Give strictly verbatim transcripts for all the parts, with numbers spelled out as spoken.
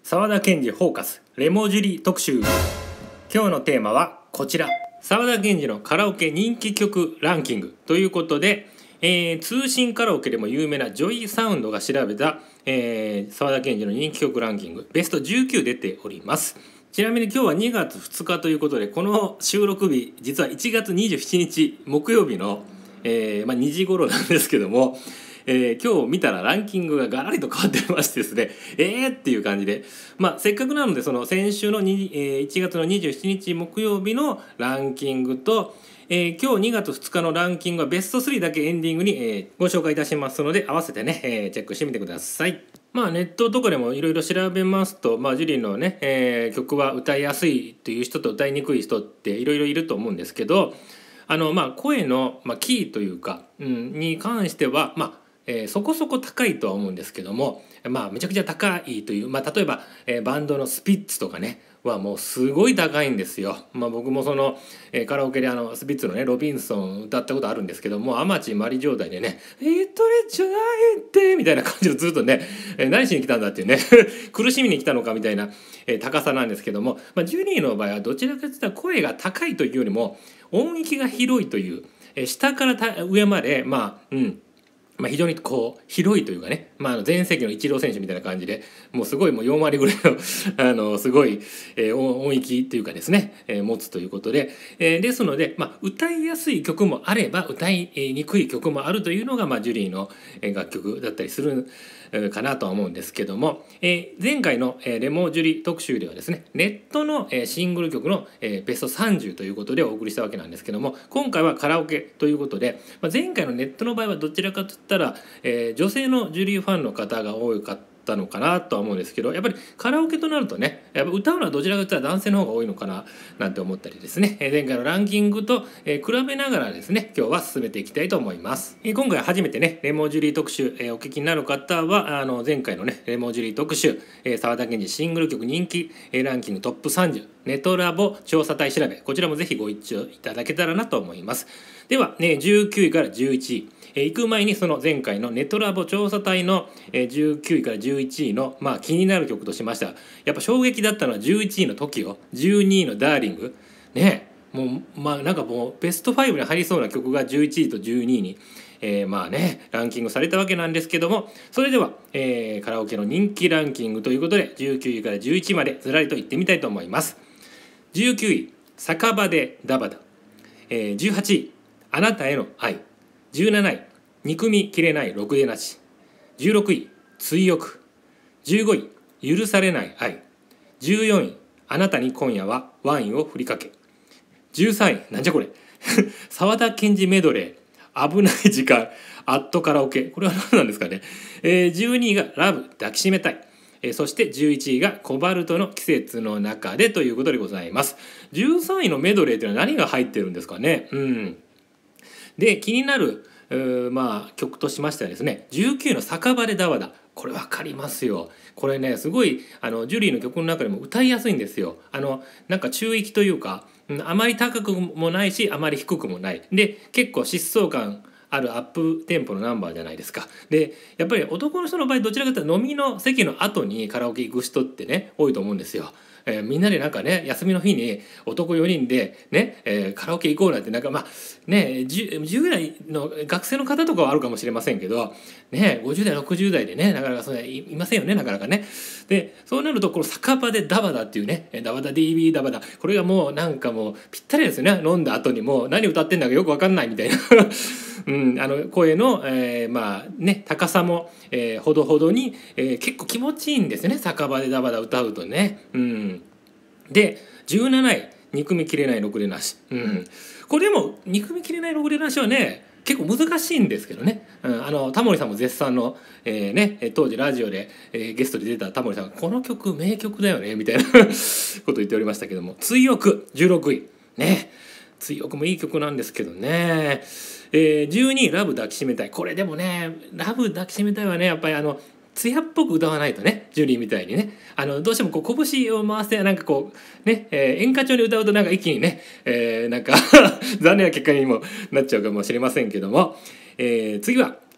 沢田研二フォーカスレモジュリ特集。今日のテーマはこちら、沢田研二のカラオケ人気曲ランキングということで、えー、通信カラオケでも有名なジョイサウンドが調べた、えー、沢田研二の人気曲ランキングベストじゅうきゅう出ております。ちなみに今日はにがつふつかということで、この収録日実はいちがつにじゅうしちにち木曜日の、えーまあ、にじ頃なんですけども、えー、今日見たらランキングがガラリと変わってましてですね、えーっていう感じで、まあ、せっかくなのでその先週のに、えー、いちがつのにじゅうしちにち木曜日のランキングと、えー、今日にがつふつかのランキングはベストスリーだけエンディングに、えー、ご紹介いたしますので、合わせてね、えー、チェックしてみてください。まあネットとかでもいろいろ調べますと、まあ、ジュリーのね、えー、曲は歌いやすいという人と歌いにくい人っていろいろいると思うんですけど、あのまあ声の、まあ、キーというか、うん、に関してはまあえー、そこそこ高いとは思うんですけども、まあめちゃくちゃ高いという、まあ、例えば、えー、バンドのスピッツとかねはもうすごい高いんですよ。まあ、僕もその、えー、カラオケであのスピッツのねロビンソン歌ったことあるんですけども、天地まり状態でね「エットレッチョナイって」みたいな感じのずっとね、えー、何しに来たんだっていうね苦しみに来たのかみたいな、えー、高さなんですけども、まあ、ジュリーの場合はどちらかというと声が高いというよりも音域が広いという、えー、下からた上までまあうんまあ、非常にこう広いというかね、まあ、全盛期のイチロー選手みたいな感じでもうすごいもうよんわりぐらいのあのすごい、えー、音域っていうかですね、えー、持つということで、えー、ですので、まあ、歌いやすい曲もあれば歌いにくい曲もあるというのが、まあ、ジュリーの楽曲だったりするかなとは思うんですけども、えー、前回のレモジュリ特集ではですねネットのシングル曲のベストさんじゅうということでお送りしたわけなんですけども、今回はカラオケということで、まあ、前回のネットの場合はどちらかといったら、えー、女性のジュリーファンの方が多かったのかなとは思うんですけど、やっぱりカラオケとなるとねやっぱ歌うのはどちらかといったら男性の方が多いのかななんて思ったりですね、前回のランキングと比べながらですね今日は進めていきたいと思います。今回初めてねレモジュリー特集お聞きになる方はあの前回のねレモジュリー特集沢田研二シングル曲人気ランキングトップさんじゅうネトラボ調査隊調べ、こちらもぜひご一聴いただけたらなと思います。では、ね、じゅうきゅういからじゅういちい、え行く前にその前回のネトラボ調査隊のじゅうきゅういからじゅういちいの、まあ、気になる曲としましてはやっぱ衝撃だったのはじゅういちいの トキオ、 じゅうにいのダーリングね、もうまあなんかもうベストごに入りそうな曲がじゅういちいとじゅうにいに、えー、まあねランキングされたわけなんですけども、それでは、えー、カラオケの人気ランキングということでじゅうきゅういからじゅういちいまでずらりと言ってみたいと思います。じゅうきゅうい酒場でダバダ、えー、じゅうはちいあなたへの愛、じゅうなない憎みきれないろくでなし、じゅうろくい追憶、じゅうごい許されない愛、じゅうよんいあなたに今夜はワインを振りかけ、じゅうさんいなんじゃこれ沢田研二メドレー危ない時間アットカラオケ、これは何なんですかね、えー、じゅうにいがラブ抱きしめたい、えー、そしてじゅういちいがコバルトの季節の中でということでございます。じゅうさんいのメドレーというのは何が入ってるんですかね。うんで気になるまあ曲としましてはですねじゅうきゅういの酒場でダワダ、これ分かりますよ。これねすごいあのジュリーの曲の中でも歌いやすいんですよ。あのなんか中域というか、うん、あまり高くもないしあまり低くもないで、結構疾走感あるアップテンポのナンバーじゃないですか。でやっぱり男の人の場合どちらかというと飲みの席の後にカラオケ行く人ってね多いと思うんですよ。えー、みんなでなんかね休みの日に男よにんでね、えー、カラオケ行こうなんてなんかまあね 10, じゅう代の学生の方とかはあるかもしれませんけどねごじゅう代ろくじゅう代でねなかなかそれいませんよねなかなかね。でそうなるとこの酒場でダバダっていうねダバダ ディービー ダバダ、これがもうなんかもうぴったりですよね。飲んだ後にもう何歌ってんだかよく分かんないみたいなうん、あの声の、えー、まあね高さも、えー、ほどほどに、えー、結構気持ちいいんですよね酒場でダバダ歌うとね。うん、でじゅうなない憎みきれないろくでなし、うん、これでも憎みきれないろくでなしはね結構難しいんですけどね、うん、あのタモリさんも絶賛の、えーね、当時ラジオで、えー、ゲストで出たタモリさんがこの曲名曲だよねみたいなこと言っておりましたけども、追憶じゅうろくいね、追憶もいい曲なんですけどね、えー、じゅうにいラブ抱きしめたい、これでもねラブ抱きしめたいはねやっぱりあの艶っぽく歌わないとね、ジュリーみたいにねあのどうしてもこう拳を回してなんかこうね、えー、演歌調に歌うとなんか一気にね、えー、なんか残念な結果にもなっちゃうかもしれませんけども、えー、次は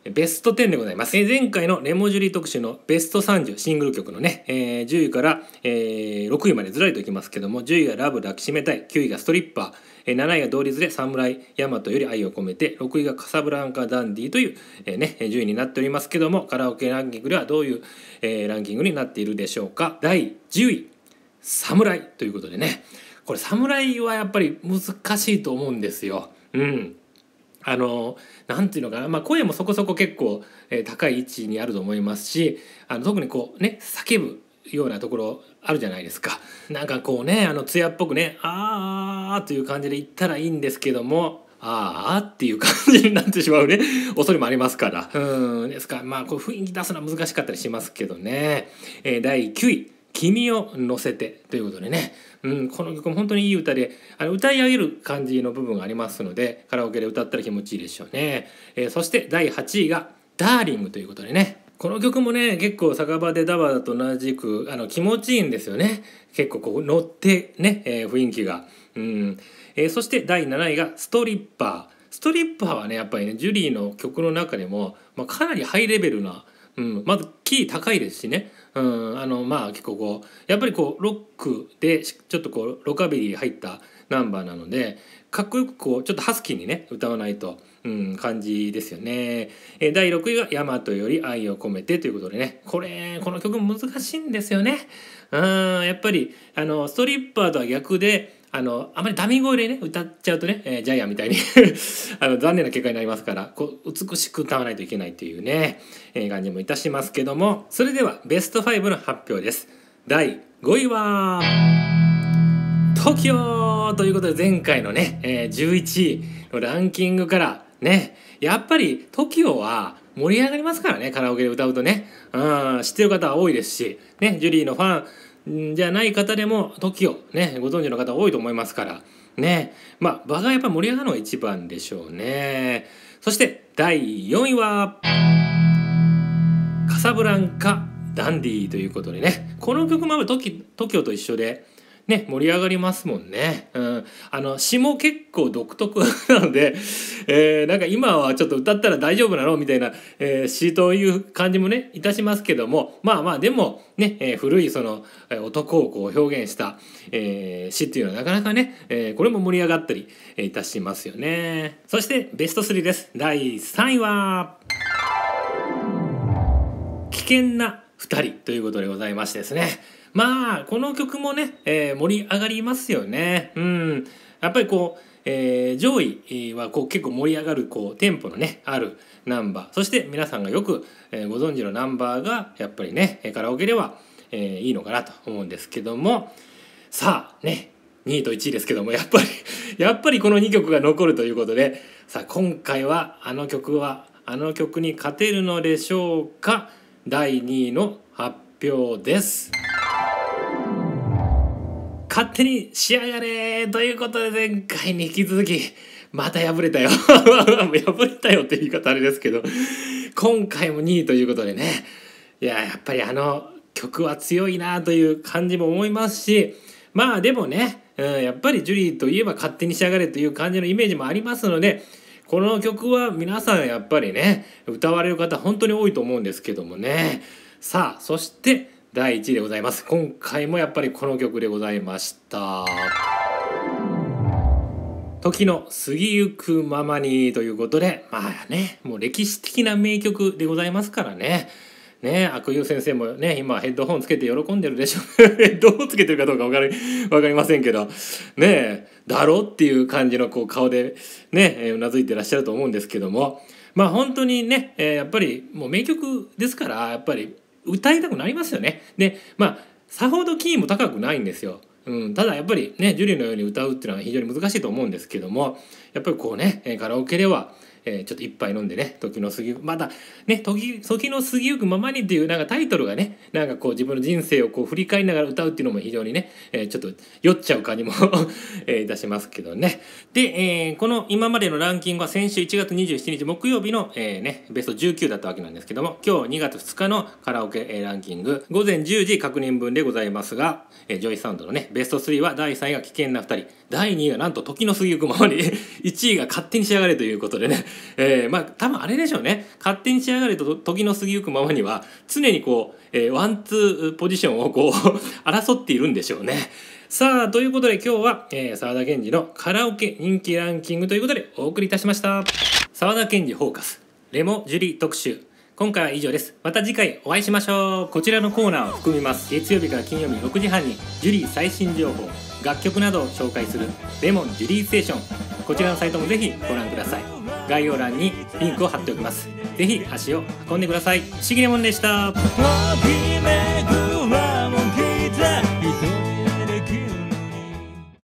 ベストじゅうでございます。えー、前回のレモジュリ特集のベストさんじゅうシングル曲のね、えー、じゅういから、えー、ろくいまでずらりといきますけども、じゅういがラブ抱きしめたい、きゅういがストリッパー、えー、なないが同率で侍ヤマトより愛を込めて、ろくいがカサブランカダンディという、えー、ね順位になっておりますけども、カラオケランキングではどういう、えー、ランキングになっているでしょうか。だいじゅうい侍ということでね、これ侍はやっぱり難しいと思うんですよ。うんあのなんていうのかな、まあ、声もそこそこ結構、えー、高い位置にあると思いますし、あの特にこうね叫ぶようなところあるじゃないですか。なんかこうねあの艶っぽくねあーという感じで言ったらいいんですけども、あーっていう感じになってしまうね恐れもありますから。うんですからまあこう雰囲気出すのは難しかったりしますけどね。えー、だいきゅうい君を乗せてということでね、うん、この曲も本当にいい歌で、あの歌い上げる感じの部分がありますので、カラオケで歌ったら気持ちいいでしょうね。えー、そしてだいはちいがダーリングということでね、この曲もね結構酒場でダバダと同じくあの気持ちいいんですよね。結構こう乗ってね、えー、雰囲気が、うんえー、そしてだいなないがストリッパー。ストリッパーはねやっぱりねジュリーの曲の中でも、まあ、かなりハイレベルな、うん、まずキー高いですしね、うん、あのまあ結構こうやっぱりこうロックでちょっとこうロカビリー入ったナンバーなので、かっこよくこうちょっとハスキーにね歌わないと、うん、感じですよね。えだいろくいがヤマトより愛を込めてということでね、これこの曲難しいんですよね。うんやっぱりあのストリッパーとは逆で、あのあまりダミ声でね歌っちゃうとね、えー、ジャイアンみたいにあの残念な結果になりますから、こう美しく歌わないといけないというね、えー、感じもいたしますけども、それではベストごの発表です。だいごいは トキオ ということで、前回のね、えー、じゅういちいのランキングからね、やっぱり トキオ は盛り上がりますからね、カラオケで歌うとね、うん、知ってる方は多いですしね、ジュリーのファンじゃない方でも トキオ ねご存知の方多いと思いますからね、まあ場がやっぱ盛り上がるのが一番でしょうね。そしてだいよんいはカサブランカダンディということでね、この曲も トキオ と一緒でね盛り上がりますもんね。うん、あの詩も結構独特なので、えー、なんか今はちょっと歌ったら大丈夫なのみたいな、えー、詩という感じもねいたしますけども、まあまあでもね、えー、古いその男をこう表現した、えー、詩っていうのはなかなかね、えー、これも盛り上がったりいたしますよね。そしてベストスリーです。だいさんいは危険なふたりということでございましてですね、まあこの曲もね、えー、盛り上がりますよね。うんやっぱりこう、えー、上位はこう結構盛り上がるこうテンポのねあるナンバー、そして皆さんがよく、えー、ご存知のナンバーがやっぱりねカラオケでは、えー、いいのかなと思うんですけども、さあねにいといちいですけども、やっぱりやっぱりこのにきょくが残るということで、さあ今回はあの曲はあの曲に勝てるのでしょうか。だいにいの発表です。勝手に仕上がれということで、前回に引き続きまた敗れたよ敗れたよって言い方あれですけど、今回もにいということでね、いややっぱりあの曲は強いなという感じも思いますし、まあでもね、うん、やっぱりジュリーといえば勝手に仕上がれという感じのイメージもありますので、この曲は皆さんやっぱりね歌われる方本当に多いと思うんですけどもね。さあそしてだいいちいでございます。今回もやっぱりこの曲でございました。時の過ぎゆくままにということで、まあねもう歴史的な名曲でございますからね。ね、悪友先生もね今ヘッドホンつけて喜んでるでしょうヘッドホンつけてるかどうか分かり、分かりませんけどね、だろっていう感じのこう顔でねうなずいてらっしゃると思うんですけども、まあ本当にね、えー、やっぱりもう名曲ですから、やっぱり歌いたくなりますよね。でまあさほどキーも高くないんですよ。うん、ただやっぱりねジュリーのように歌うっていうのは非常に難しいと思うんですけども、やっぱりこうねカラオケではえー、ちょっと一杯飲んでね、時の過ぎまたね時時の過ぎゆくままにっていうなんかタイトルがね、なんかこう自分の人生をこう振り返りながら歌うっていうのも非常にね、えー、ちょっと酔っちゃう感じもえー、いたしますけどね。で、えー、この今までのランキングは先週いちがつにじゅうしちにち木曜日の、えーね、ベストじゅうきゅうだったわけなんですけども、今日にがつふつかのカラオケ、えー、ランキングごぜんじゅうじ確認分でございますが、えー、ジョイサウンドのねベストスリーはだいさんいが危険なふたり、だいにいがなんと時の過ぎゆくままにいちいが勝手に仕上がれということでね、 えー、まあ多分あれでしょうね。勝手に仕上がると時の過ぎゆくままには常にこう、えー、ワンツーポジションをこう争っているんでしょうね。さあということで今日は、えー、沢田研二のカラオケ人気ランキングということでお送りいたしました。沢田研二フォーカスレモジュリ特集、今回は以上です。また次回お会いしましょう。こちらのコーナーを含みます月曜日から金曜日ろくじはんにジュリー最新情報、楽曲などを紹介するレモンジュリーステーション、こちらのサイトもぜひご覧ください。概要欄にリンクを貼っておきます。ぜひ足を運んでください。不思議レモンでした。